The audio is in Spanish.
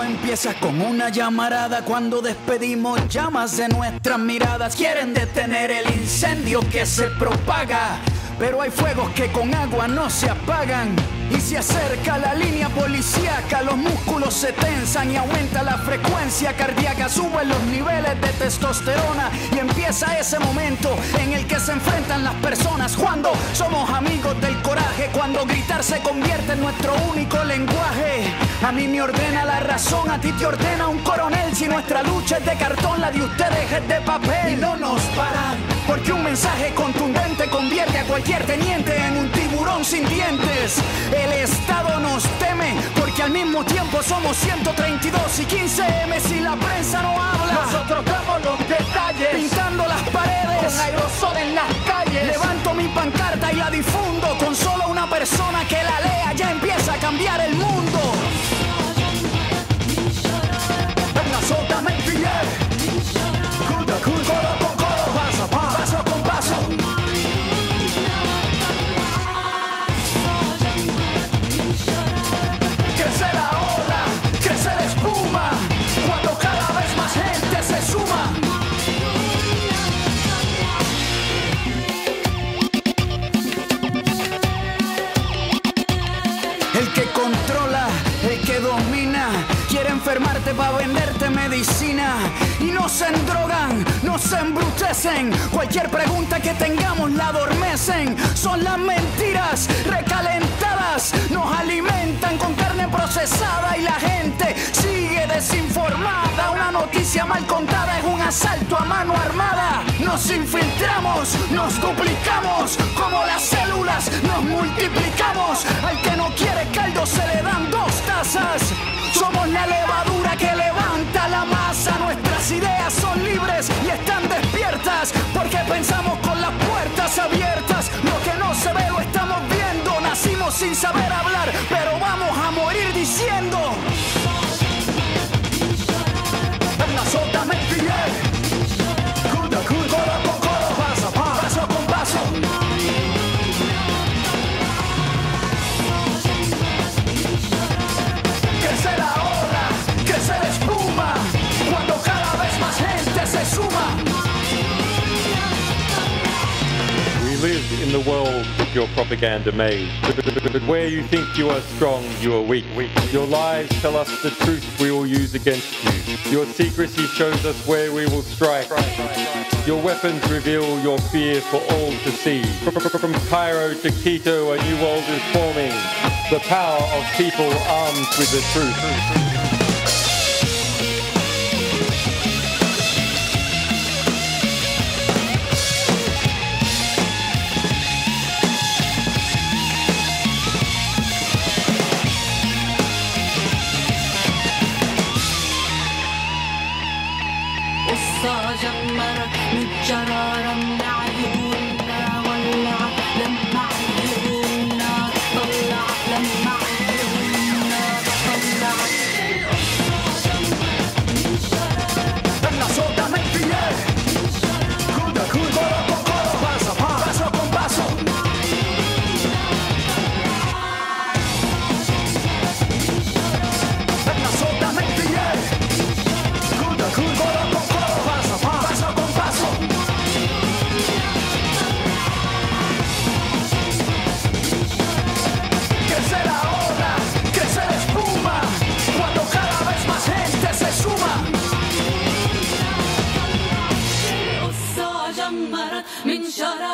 empieza con una llamarada. Cuando despedimos llamas de nuestras miradas. Quieren detener el incendio que se propaga, pero hay fuegos que con agua no se apagan. Y se acerca la línea policíaca, los músculos se tensan y aumenta la frecuencia cardíaca, suben los niveles de testosterona y empieza ese momento en el que se enfrentan las personas. Cuando somos amigos del coraje, cuando gritar se convierte en nuestro único lenguaje. A mí me ordena la razón, a ti te ordena un coronel. Si nuestra lucha es de cartón, la de ustedes es de papel. Y no nos paran, porque un mensaje contundente convierte a cualquier teniente en un tiburón sin dientes. El Estado nos teme porque al mismo tiempo somos 132 y 15M. Si la prensa no habla, nosotros damos los detalles, pintando las paredes con aerosol en las calles. Levanto mi pancarta y la difundo. Con solo una persona que la lea ya empieza a cambiar el mundo. Venga, sóltame el billete. Codo con codo, paso con paso. Crece la ola, crece la espuma, cuando cada vez más gente se suma. El que controla, el que domina, quiere enfermarte para venderte medicina. Y no se endrogan, no se embrutecen. Cualquier pregunta que tengamos la adormecen. Son las mentiras recalentadas, nos alimentan con carne procesada y la gente sigue desinformada. Una noticia mal contada es un asalto a mano armada. Nos infiltramos, nos duplicamos, como las células nos multiplicamos. Al que no quiere caldo se le dan 2 tazas. Somos la levadura que levanta la masa. Nuestras ideas son libres y están despiertas, porque pensamos con las puertas abiertas. Lo que no se ve lo estamos viendo. Nacimos sin saber hablar, pero vamos a morir diciendo. Venga, sóltame el billete. Codo con codo, paso con paso. Crece la ola, crece la espuma, cuando cada vez más gente se suma. We live in the world that your propaganda made. But where you think you are strong, you are weak. Your lies tell us the truth we will use against you. Your secrecy shows us where we will strike. Your weapons reveal your fear for all to see. From Cairo to Quito, a new world is forming. The power of people armed with the truth. جمرت متجرارا لعيوننا ولع لما عيوننا طلع لما عيوننا طلع. Venga, sóltame el billete. Codo con codo, paso con paso. Venga, sóltame el billete. Codo con codo, paso con paso. Crece la ola, crece la espuma, cuando cada vez más gente se suma. القصة جمرت من شرع